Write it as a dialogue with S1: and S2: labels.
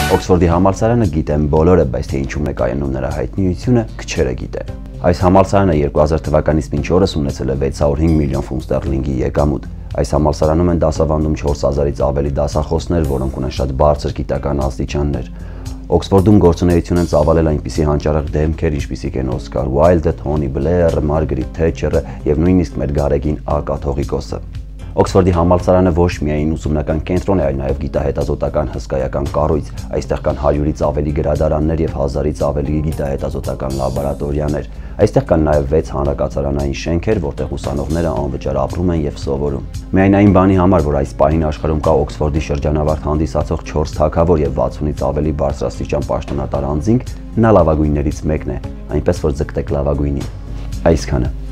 S1: Օքսֆորդի համալսարանը գիտեն բոլորը, բայց թե ինչու է կայանում նրա հայտնիությունը, քչերը գիտեն։ Այս համալսարանը 2000 թվականից մինչ օրս ունեցել է 605 միլիոն ֆունտ ստերլինգի եկամուտ։ Այս համալսարանում են դասավանդում 4000-ից ավելի դասախոսներ, որոնք ունեն շատ բարձր գիտական աստիճաններ։ Օքսֆորդում գործունեություն են ծավալել այնպիսի հանճարեղ դեմքեր, ինչպիսիք են Օսկար Ուայլդը, Թոնի Բլերը, Մարգարիտ Թետչերը եւ նույնիսկ մեր գարեգին A. կաթողիկոսը։ Օքսֆորդի համալսարանը ոչ միայն ուսումնական կենտրոն է, այլ նաև գիտահետազոտական հսկայական կառույց։ Այստեղ կան 100-ից ավելի գրադարաններ եւ 1000-ից ավելի գիտահետազոտական լաբորատորիաներ։ Այստեղ կան նաև 6 հանրակացարանային շենքեր, որտեղ ուսանողները անվճար ապրում են եւ սովորում։ Միայն այն բանի համար, որ այս պահին աշխարհում կա Օքսֆորդի շրջանավարտ հանդիսացող 4 թագավոր եւ 60-ից ավելի բարձրաստիճան պաշտոնատար անձինք, նա լավագույններից մեկն է, այնպես որ ձգտեք լավագույնին։ Այսքանը։